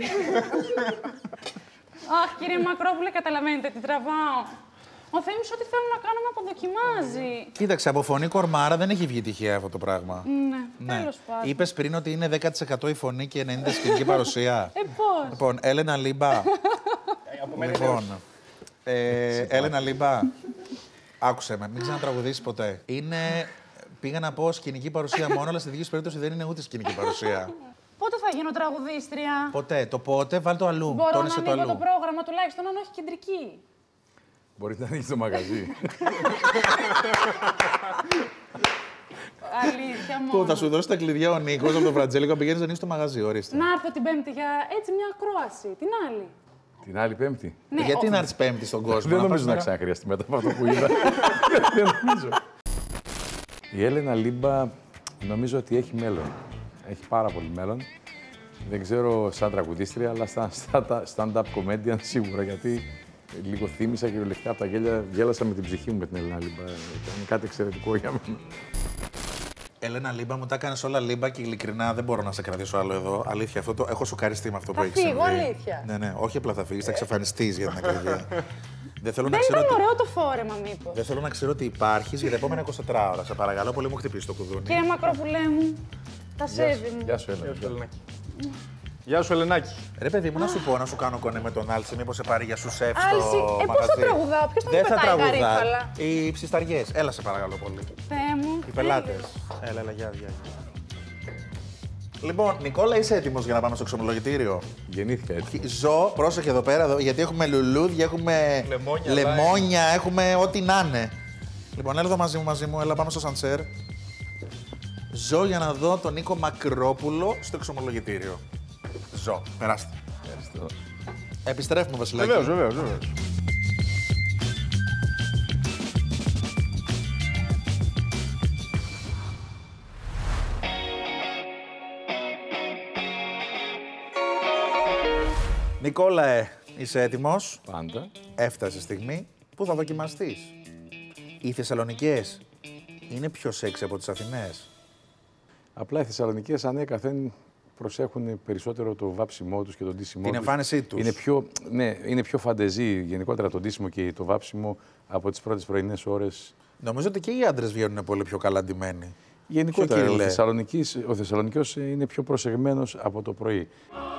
Αχ, κύριε Μακρόπουλε, καταλαβαίνετε τι τραβάω. Ο Θέμης ό,τι θέλω να κάνω με αποδοκιμάζει. Κοίταξε, από φωνή κορμάρα δεν έχει βγει τυχαία αυτό το πράγμα. Ναι, τέλος πάντων. Είπες πριν ότι είναι 10% η φωνή και 90% σκηνική παρουσία. Πώς? Λοιπόν, Έλενα Λίμπα. Λοιπόν, Έλενα Λίμπα, άκουσε με, μην ξανατραγουδήσεις ποτέ. Πήγα να πω σκηνική παρουσία μόνο, αλλά στη δική σου περίπτωση δεν είναι ούτε σκηνική παρουσία. Πότε θα γίνω τραγουδίστρια? Ποτέ. Το πότε, βάλ το αλλού. Μπορώ Τόνισε να ανοίγω αλλού. το πρόγραμμα τουλάχιστον, αν όχι κεντρική. Μπορείτε να ανοίξετε το μαγαζί. Αλήθεια μόνο. Θα σου δώσει τα κλειδιά ο Νίκος από τον Βρατζέλικο να πηγαίνεις να ανοίξεις το μαγαζί, ορίστε. Να έρθω την Πέμπτη για έτσι μια ακρόαση. Την άλλη. Την άλλη Πέμπτη. Ναι, Γιατί να έρθεις Πέμπτη στον κόσμο? Δεν νομίζω να ξαναχρειαστεί μετά από αυτό που είδα. Δεν νομίζω. Η Έλενα Λίμπα νομίζω ότι έχει μέλλον. Έχει πάρα πολύ μέλλον. Δεν ξέρω σαν τραγουδίστρια, αλλά σαν stand-up comedian σίγουρα, γιατί λίγο θύμισα κυριολεκτικά από τα γέλια. Γέλασα με την ψυχή μου με την Ελένα Λίμπα. Ήταν κάτι εξαιρετικό για μένα. Ελένα Λίμπα, μου τα έκανες όλα Λίμπα και ειλικρινά δεν μπορώ να σε κρατήσω άλλο εδώ. Αλήθεια, αυτό το έχω σοκαριστεί με αυτό που έχεις συμβεί. Θα φύγω, αλήθεια. Ναι, όχι απλά θα φύγεις, θα εξαφανιστείς για την ακρίβεια. Δεν ήταν ωραίο το φόρεμα, μήπως. Δεν θέλω να ξέρω ότι υπάρχεις για τα επόμενα 24 ώρα. Σε παρακαλώ πολύ, μου χτυπήσει το κουδούνι. Κύριε Μακρόπουλέ μου, τα σέβη μου. Γεια σου, Ελένα. Γεια σου, Ελενάκη. Ρε παιδί μου, να σου πω, να σου κάνω κονέ με τον Άλση, μήπως σε πάρει για σου σεφ στο Άλση, πώς θα τραγουδάω, ποιος θα Δεν μου θα πετάει τραγουδά. γαρίφαλα. Οι ψισταριές. Έλα σε παρακαλώ πολύ. Θεέ μου. Οι πελάτες. Έλα, γεια. Λοιπόν, Νικόλα, είσαι έτοιμος για να πάμε στο εξομολογητήριο? Γεννήθηκα έτσι. Ζω, πρόσεχε εδώ πέρα, γιατί έχουμε λουλούδια, έχουμε λεμόνια, έχουμε ό,τι να είναι. Λοιπόν, έλα εδώ μαζί μου, έλα πάμε στο σαντσέρ. Ζω για να δω τον Νίκο Μακρόπουλο στο εξομολογητήριο. Ζω, περάστε. Ευχαριστώ. Επιστρέφουμε, Βασιλάκη. Βεβαίως. Νικόλαε, είσαι έτοιμος? Πάντα. Έφτασε η στιγμή που θα δοκιμαστείς. Οι Θεσσαλονικές είναι πιο σεξι από τις Αθηναίες? Απλά οι Θεσσαλονικές ανέκαθεν προσέχουν περισσότερο το βάψιμό τους και τον ντύσιμό τους. Την εμφάνισή τους. Είναι πιο φαντεζή γενικότερα το ντύσιμο και το βάψιμο από τις πρώτες πρωινές ώρες. Νομίζω ότι και οι άντρες βγαίνουν πολύ πιο καλά ντυμένοι. Γενικότερα ο Θεσσαλονικός είναι πιο προσεγμένος από το πρωί.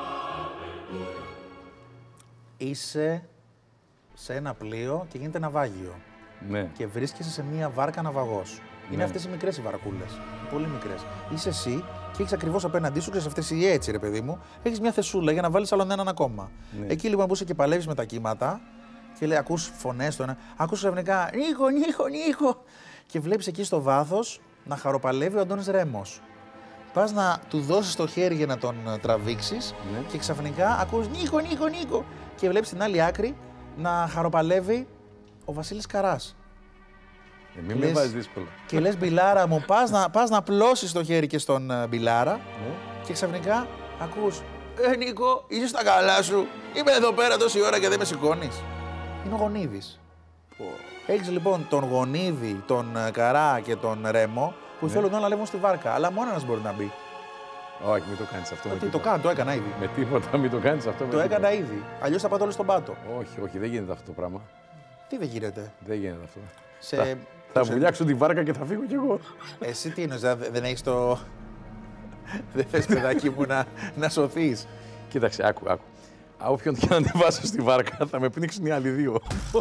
Είσαι σε ένα πλοίο και γίνεται ναυάγιο. Ναι. Και βρίσκεσαι σε μία βάρκα ναυαγός. Είναι αυτές οι μικρές οι βαρκούλες. Πολύ μικρές. Είσαι εσύ και έχεις ακριβώς απέναντί σου, ξέρεις αυτές οι έτσι, ρε παιδί μου, έχεις μια θεσούλα για να βάλεις άλλον έναν ακόμα. Ναι. Εκεί λοιπόν που είσαι και παλεύεις με τα κύματα και λέει, ακούς φωνές το ένα, ακούς ξαφνικά Νίκο. Και βλέπεις εκεί στο βάθος να χαροπαλεύει ο Αντώνης Ρέμος. Πας να του δώσεις το χέρι για να τον τραβήξεις και ξαφνικά ακούς Νίκο. Και βλέπεις την άλλη άκρη να χαροπαλεύει ο Βασίλης Καράς. Μην με βάζεις δύσκολα. Και λες, Μπιλάρα μου, πας να πλώσεις το χέρι και στον Μπιλάρα και ξαφνικά ακούς Νίκο, είσαι στα καλά σου, είμαι εδώ πέρα τόση ώρα και δεν με σηκώνεις. Είναι ο Γονίδης. Έχεις λοιπόν τον Γονίδη, τον Καρά και τον Ρέμο που θέλουν όλα να ανέβουν στη βάρκα, αλλά μόνο ένας μπορεί να μπει. Όχι, μην το κάνεις αυτό. Το έκανα ήδη. Με τίποτα, μην το κάνεις αυτό. Το έκανα ήδη. Αλλιώς θα πάτε όλοι στον πάτο. Όχι, δεν γίνεται αυτό το πράγμα. Τι δεν γίνεται? Δεν γίνεται αυτό. Θα βουλιάξω τη βάρκα και θα φύγω κι εγώ. Εσύ τι εννοείς, δεν έχεις το... Δεν θες, παιδάκι μου, να σωθείς? Κοίταξε, άκου. Όποιον και να ανεβάσω στη βάρκα θα με πνίξουν οι άλλοι δύο.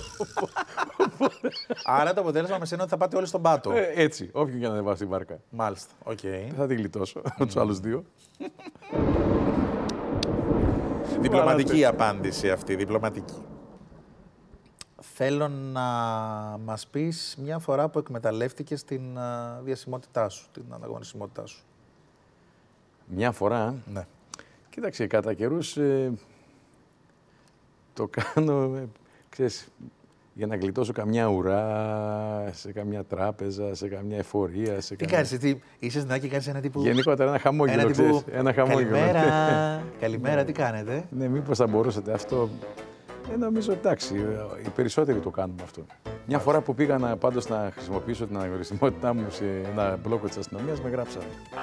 Άρα το αποτέλεσμα με σένα ότι θα πάτε όλοι στον πάτο. Έτσι, όποιον και να ανεβάσω στη βάρκα. Μάλιστα, οκ. Δεν θα τη γλιτώσω τους άλλους δύο. Διπλωματική απάντηση αυτή, διπλωματική. Θέλω να μας πεις μια φορά που εκμεταλλεύτηκες την διασημότητά σου, την ανταγωνιστικότητά σου. Μια φορά. Ναι. Κοίταξε, κατά καιρούς το κάνω, ξέρεις, για να γλιτώσω καμιά ουρά, σε καμιά τράπεζα, σε καμιά εφορία. Τι κάνεις, είσαι στην και κάνεις ένα τύπου... Γενικότερα ένα χαμόγελο, ξέρεις. Ένα χαμόγελο. Καλημέρα, τι κάνετε? Ναι, μήπως θα μπορούσατε αυτό. Νομίζω εντάξει, οι περισσότεροι το κάνουμε αυτό. Μια φορά που πήγα πάντως να χρησιμοποιήσω την αναγνωριστικότητά μου σε ένα μπλόκο της αστυνομίας, με γράψανε.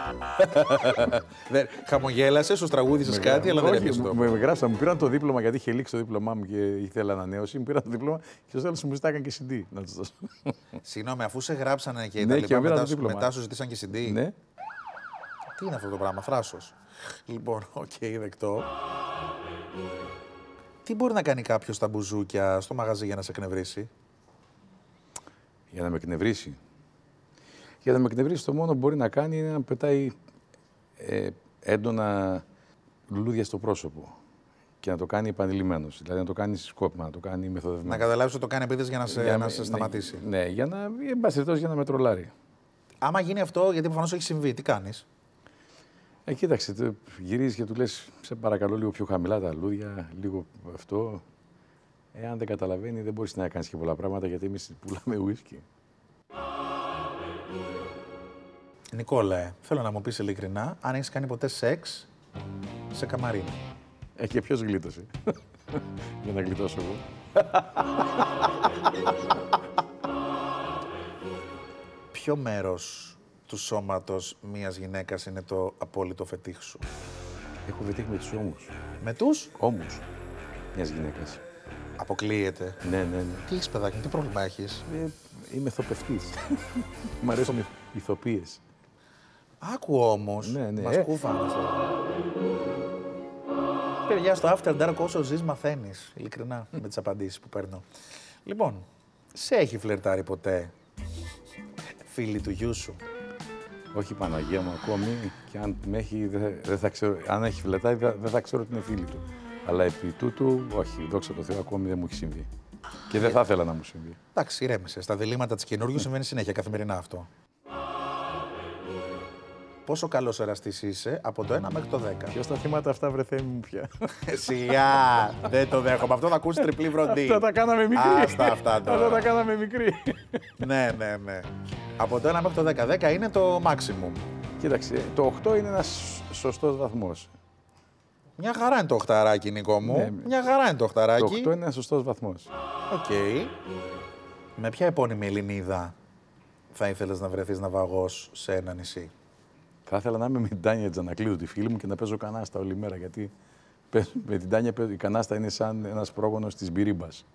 Χαμογέλασες, σου τραγούδισες κάτι, αλλά δεν έπιασε το. Με γράψανε, μου πήραν το δίπλωμα γιατί είχε λήξει το δίπλωμά μου και ήθελα ανανέωση. Μου πήραν το δίπλωμα και στο τέλος μου ζητάγαν και CD να τους δώσω. Συγγνώμη, αφού σε γράψανε και τα λοιπά, μετά σου ζητήσαν και CD. Ναι. Τι είναι αυτό το πράγμα, θράσος? Λοιπόν, δεκτό. Τι μπορεί να κάνει κάποιος στα μπουζούκια, στο μαγαζί για να σε εκνευρίσει? Για να με εκνευρίσει. Για να με εκνευρίσει, το μόνο που μπορεί να κάνει είναι να πετάει έντονα λουλούδια στο πρόσωπο. Και να το κάνει επανειλημμένος. Δηλαδή να το κάνει σκόπιμα, να το κάνει μεθοδευμένο. Να καταλάβεις ότι το κάνει επίτηδες για να σε σταματήσει. Ναι, για να με τρολάρει. Άμα γίνει αυτό, γιατί προφανώς έχει συμβεί, τι κάνεις? Κοίταξε, γυρίζεις και του λες, σε παρακαλώ λίγο πιο χαμηλά τα λουλούδια, λίγο αυτό. Εάν δεν καταλαβαίνει, δεν μπορείς να κάνεις και πολλά πράγματα, γιατί εμείς πουλάμε ουίσκι. Νικόλα, θέλω να μου πεις ειλικρινά, αν έχεις κάνει ποτέ σεξ σε καμαρίνι. Και ποιος γλίτωσε, για να γλιτώσω εγώ. Ποιο μέρος του σώματος μιας γυναίκας είναι το απόλυτο φετίχ σου? Έχω πετύχει με τους ώμους. Με τους? Ώμους μιας γυναίκας. Αποκλείεται. Ναι. Τι έχεις, παιδάκι, τι πρόβλημα έχεις? Είμαι ηθοπευτής. Μ' αρέσουν οι ηθοποιίες. Άκου όμως. Ναι. Μας κούφανες. Παιδιά, στο After Dark όσο ζεις μαθαίνεις. Ειλικρινά, με τις απαντήσεις που παίρνω. Λοιπόν, σε έχει φλερτάρει ποτέ φίλη του γιού σου? Όχι, Παναγία μου, ακόμη και αν με έχει, δεν θα ξέρω, αν έχει φλετάει, δεν θα ξέρω ότι είναι φίλη του. Αλλά επί τούτου, όχι, δόξα τω Θεώ, ακόμη δεν μου έχει συμβεί. Και δεν θα ήθελα να μου συμβεί. Εντάξει, ηρέμησε. Στα διλήμματα της καινούργιου συμβαίνει συνέχεια, καθημερινά αυτό. Πόσο καλός εραστής είσαι από το 1 μέχρι το 10? Ποιος τα θύματα αυτά, βρε Θεέ μου πια. Σιγά, δεν το δέχομαι. Αυτό θα ακούσει τριπλή βροντί. Αυτά τα κάναμε μικρή. Άστα αυτά τώρα. Αυτά τα κάναμε μικρή. Ναι. Από το 1 μέχρι το 10. 10 είναι το maximum. Κοίταξε, το 8 είναι ένας σωστός βαθμός. Μια χαρά είναι το οχταράκι, Νικό μου. Ναι. Μια χαρά είναι το οχταράκι. Το 8 είναι ένας σωστός βαθμός. Οκ. Με ποια επώνυμη Ελληνίδα θα ήθελες να βρεθείς ναυαγός σε ένα νησί? Θα ήθελα να είμαι με την Τάνια Τζανακλείδου, τη φίλη μου, και να παίζω κανάστα όλη μέρα. Γιατί με την Τάνια η κανάστα είναι σαν ένας πρόγονος της μπυρίμπας.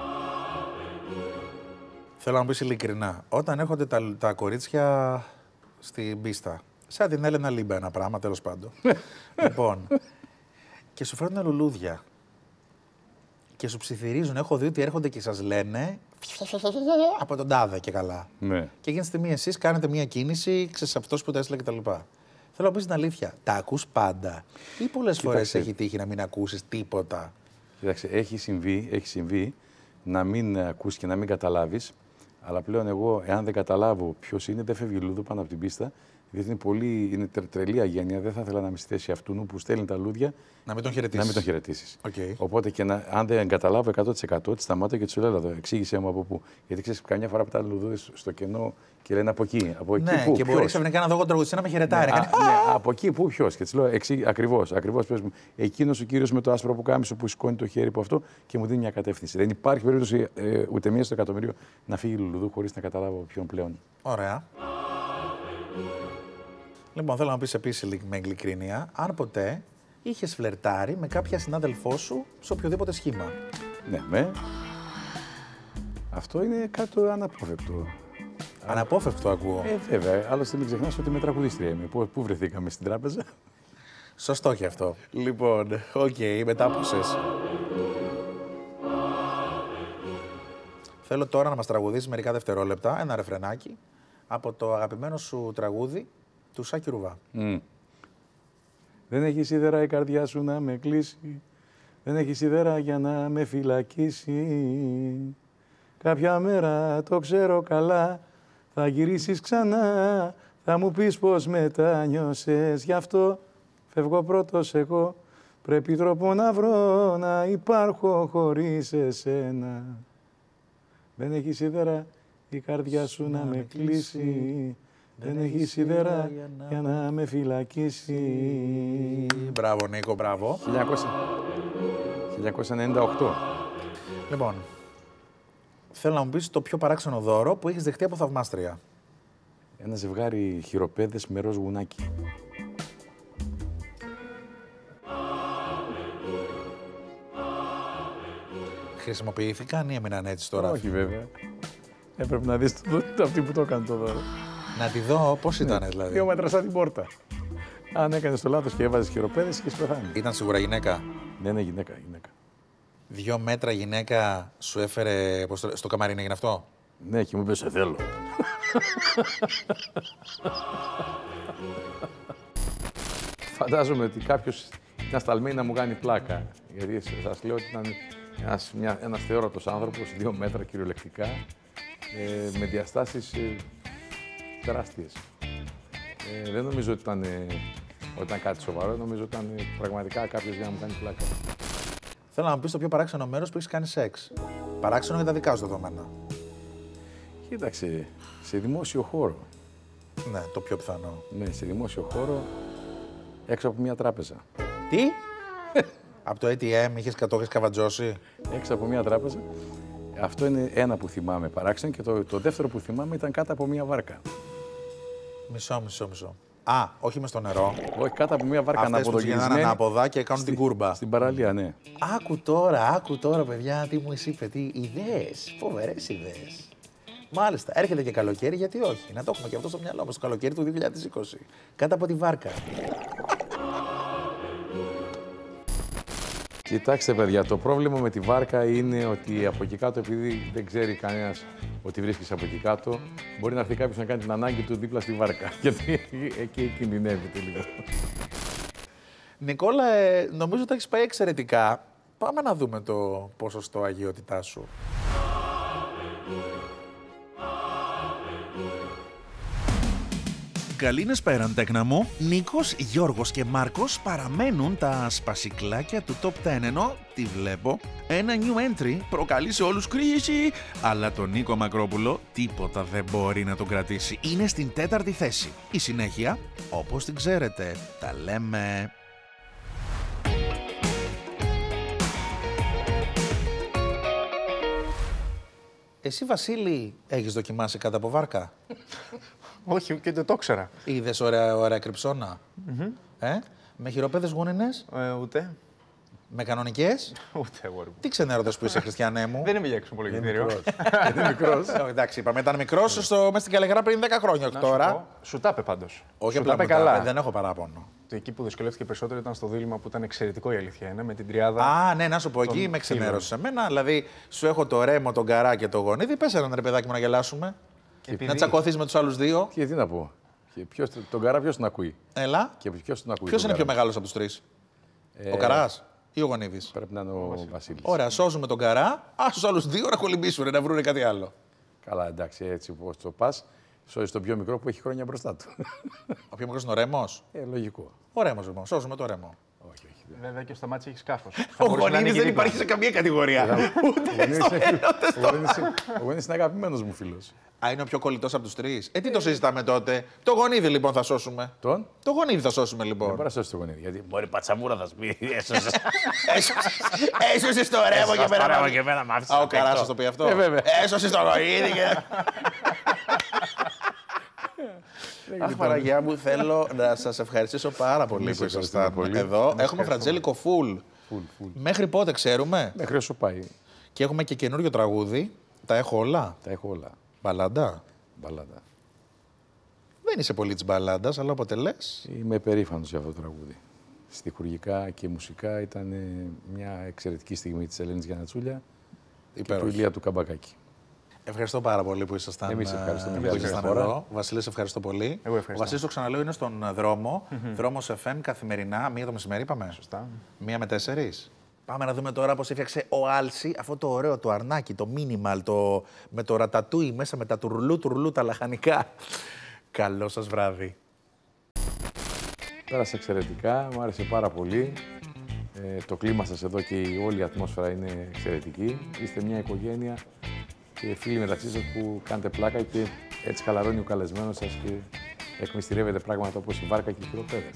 Θέλω να μου πεις ειλικρινά, όταν έρχονται τα κορίτσια στην πίστα, σαν την Έλενα Λίμπα ένα πράγμα, τέλος πάντων. Λοιπόν, και σου φέρνουν λουλούδια και σου ψιθυρίζουν, έχω δει ότι έρχονται και σας λένε από τον τάδε και καλά. Ναι. Και εκείνη τη στιγμή εσείς κάνετε μια κίνηση, ξέρεις, αυτός που τα έστειλε κτλ. Θέλω να πεις την αλήθεια, τα ακούς πάντα ή πολλές φορές έχει τύχει να μην ακούσεις τίποτα? Κοίταξε, έχει συμβεί να μην ακούσει και να μην καταλάβεις, αλλά πλέον εγώ, εάν δεν καταλάβω ποιος είναι, δεν φεύγει λούδο πάνω από την πίστα, γιατί είναι τρελή αγένεια. Δεν θα ήθελα να είμαι στη θέση αυτού που στέλνει τα λούδια. Να μην τον χαιρετήσεις. Okay. Οπότε αν δεν καταλάβω 100%, τη σταμάτω και του λέω: εδώ, εξήγησέ μου από πού. Γιατί ξέρεις, καμιά φορά πετάνε λουδούδες στο κενό και λένε από εκεί. Από εκεί ναι, πού, και μπορεί ξαφνικά να δω εγώ τραγουδιστή να με χαιρετάει. Ναι, από εκεί πού, ποιος. Και τη λέω: ακριβώς, πες μου. Εκείνος ο κύριος με το άσπρο που κάμισο που σηκώνει το χέρι από αυτό και μου δίνει μια κατεύθυνση. Δεν υπάρχει περίπτωση ούτε μία στο εκατομμύριο να φύγει λουλουδού χωρίς να καταλάβω ποιον πλέον. Ωραία. Λοιπόν, θέλω να πεις επίσης με ειλικρίνεια, αν ποτέ είχες φλερτάρει με κάποια συνάδελφό σου σε οποιοδήποτε σχήμα? Ναι, αυτό είναι κάτι αναπόφευκτο. Αναπόφευκτο ακούω. Βέβαια, άλλωστε μην ξεχνάς ότι είμαι τραγουδίστρια είμαι. Πού βρεθήκαμε, στην τράπεζα? Σωστό και αυτό. Λοιπόν, μετά πούσες. Θέλω τώρα να μας τραγουδήσεις μερικά δευτερόλεπτα, ένα ρεφρενάκι, από το αγαπημένο σου τραγούδι του Σάκη Ρουβά. Δεν έχει σίδερα η καρδιά σου να με κλείσει, δεν έχει σίδερα για να με φυλακίσει. Κάποια μέρα, το ξέρω καλά, θα γυρίσεις ξανά, θα μου πεις πως μετάνιωσες. Γι' αυτό φεύγω πρώτος εγώ, πρέπει τρόπο να βρω να υπάρχω χωρίς εσένα. Δεν έχει σίδερα η καρδιά σου να με κλείσει, δεν έχει σίδερα για να με φυλακίσει. Μπράβο, Νίκο, μπράβο. 1998. Λοιπόν, θέλω να μου πεις το πιο παράξενο δώρο που έχεις δεχτεί από θαυμάστρια. Ένα ζευγάρι χειροπέδες με ροζ γουνάκι. Χρησιμοποιήθηκαν ή έμειναν έτσι τώρα? Όχι βέβαια. Έπρεπε να δεις αυτή που το έκανε το δώρο. Να τη δω, πώς ήταν δηλαδή? 2 μέτρα σαν την πόρτα. Αν έκανες το λάθος και έβαζες χειροπέδες και σπεθάνει. Ήταν σίγουρα γυναίκα? Ναι, είναι γυναίκα. 2 μέτρα γυναίκα σου έφερε στο καμαρίνι, έγινε αυτό? Ναι, και μου είπε σε θέλω. Φαντάζομαι ότι κάποιος ήταν σταλμένη να μου κάνει πλάκα. Γιατί σας λέω ότι ήταν ένας θεόρατος άνθρωπος, 2 μέτρα κυριολεκτικά, με διαστάσεις τεράστιες. Δεν νομίζω ότι ήταν κάτι σοβαρό, νομίζω ότι ήταν πραγματικά κάποιος για να μου κάνει πλάκα. Θέλω να μου πεις το πιο παράξενο μέρος που έχεις κάνει σεξ. Παράξενο για τα δικά σου δεδομένα. Κοίταξε, σε δημόσιο χώρο. Ναι, το πιο πιθανό. Ναι, σε δημόσιο χώρο, έξω από μια τράπεζα. Τι? Από το ATM το είχες καβατζώσει. Έξω από μια τράπεζα. Αυτό είναι ένα που θυμάμαι παράξενο και το δεύτερο που θυμάμαι ήταν κάτω από μια βάρκα. Μισό. Α, όχι μες στο νερό. Όχι, κάτω από μια βάρκα αναποδογυρισμένη. Αυτές που ανάποδα και κάνουν την κούρμπα. Στην παραλία, ναι. Άκου τώρα, παιδιά, τι μου είπε, τι ιδέες, φοβερές ιδέες. Μάλιστα, έρχεται και καλοκαίρι, γιατί όχι. Να το έχουμε και αυτό στο μυαλό μας, το καλοκαίρι του 2020. Κάτω από τη βάρκα. Κοιτάξτε, παιδιά, το πρόβλημα με τη βάρκα είναι ότι από εκεί κάτω, επειδή δεν ξέρει κανένας ότι βρίσκεις από εκεί κάτω, μπορεί να έρθει κάποιος να κάνει την ανάγκη του δίπλα στη βάρκα. Γιατί εκεί κινδυνεύεται λίγο. Νικόλα, νομίζω ότι έχεις πάει εξαιρετικά. Πάμε να δούμε το ποσοστό αγιότητάς σου. Καλήνες πέραν, τέκνα μου. Νίκος, Γιώργος και Μάρκος παραμένουν τα σπασικλάκια του Top 10, ενώ τι βλέπω. Ένα new entry προκαλεί σε όλους κρίση, αλλά τον Νίκο Μακρόπουλο τίποτα δεν μπορεί να τον κρατήσει. Είναι στην 4η θέση. Η συνέχεια, όπως την ξέρετε, τα λέμε. Εσύ, Βασίλη, έχεις δοκιμάσει κάτω από βάρκα? Όχι, και δεν το ήξερα. Είδες ωραία κρυψώνα. Με χειροπέδες γούνινες. Ούτε. Με κανονικές. Ούτε εγώ. Τι ξενέρωτες που είσαι, Χριστιανέ μου. Δεν είμαι για εξοπολογητήριο. Είναι μικρός. Εντάξει, είπαμε, ήταν μικρός μέσα στην Καλεγρά πριν 10 χρόνια, όχι τώρα. Σου τα είπε πάντως. Όχι απλά καλά. Δεν έχω παράπονο. Το εκεί που δυσκολεύτηκε περισσότερο ήταν στο δίλημμα που ήταν εξαιρετικό, η αλήθεια είναι, με την τριάδα. Α, ναι, να σου πω, εκεί με ξενέρωσε εμένα. Δηλαδή, σου έχω το Ρέμο, τον Καρά και το Γονίδι. Πες έναν ρε παιδάκι μου να γελάσουμε. Να τσακωθείς με τους άλλους δύο. Και τι να πω. Τον Καρά ποιος τον ακούει? Έλα. Ποιος είναι πιο μεγάλος από τους τρεις? Ο Καράς ή ο Γονίδης? Πρέπει να είναι ο Βασίλης. Ωραία, σώζουμε τον Καρά. Ας τους άλλους δύο να κολυμπήσουν, να βρουν κάτι άλλο. Καλά, εντάξει, έτσι όπως το πας, σώζεις τον πιο μικρό που έχει χρόνια μπροστά του. Ο πιο μικρός είναι ο Ρέμος. Λογικό. Ο Ρέμος, λοιπόν. Σώζουμε το Ρέμο. Όχι. Βέβαια και στο μάτι έχει σκάφος. Ο Γονίδης δεν υπάρχει σε καμία κατηγορία. Ο Γονίδης είναι αγαπημένος μου φίλος. Α, είναι ο πιο κολλητός από τους τρεις. Τι το συζητάμε τότε? Το Γονίδη λοιπόν θα σώσουμε. Τον? Το Γονίδη θα σώσουμε λοιπόν. Δεν μπορεί να σώσει το Γονίδη. Γιατί μπορεί πατσαβούρα θα σου πει. Έσωσες το Ρέμο και εμένα μ' άφησες. Ο Καράς σας το πει αυτό. Έσωσες το Γονίδη και... Αχ, Παναγιά μου, θέλω να σας ευχαριστήσω πάρα πολύ που ήσασταν εδώ. Έχουμε φραντζέλικο full. Μέχρι πότε ξέρουμε? Μέχρι όσο πάει. Και έχουμε και καινούριο τραγούδι. Τα έχω όλα. Τα έχω όλα. Μπαλάντα. Μπαλάντα. Δεν είσαι πολύ της μπαλάντας, αλλά όποτε λες. Είμαι περήφανος για αυτό το τραγούδι. Στιχουργικά και μουσικά ήταν μια εξαιρετική στιγμή της Ελένης Γιαννατσούλια και του Ηλία του Καμπακάκη. Ευχαριστώ πάρα πολύ που ήσασταν, εδώ. Βασίλη, ευχαριστώ πολύ. Εγώ ευχαριστώ. Ο Βασίλης, το ξαναλέω, είναι στον δρόμο. Δρόμος FM καθημερινά, 1 το μεσημέρι είπαμε. Σωστά. 1 με 4. Πάμε να δούμε τώρα πώς έφτιαξε ο Άλση αυτό το ωραίο το αρνάκι, το μίνιμαλ, με το ρατατούι μέσα, με τα τουρλού, τα λαχανικά. Καλό σας βράδυ. Πέρασα εξαιρετικά, μου άρεσε πάρα πολύ. Το κλίμα σας εδώ και όλη η ατμόσφαιρα είναι εξαιρετική. Είστε μια οικογένεια και φίλοι μεταξύ σας που κάνετε πλάκα και έτσι χαλαρώνει ο καλεσμένος σας και εκμυστηρεύετε πράγματα όπως η βάρκα και οι χειροπέδες.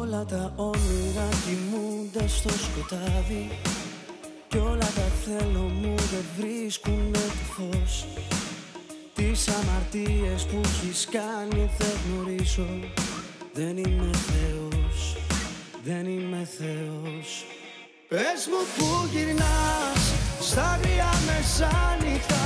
Όλα τα όνειρα κοιμούνται στο σκοτάδι κι όλα τα θέλω μου δεν βρίσκουνε το φως. Τις αμαρτίες που έχεις κάνει δεν γνωρίζω. Δεν είμαι Θεός, δεν είμαι Θεός. Πες μου που γυρνάς στα αγρία μεσάνυχτα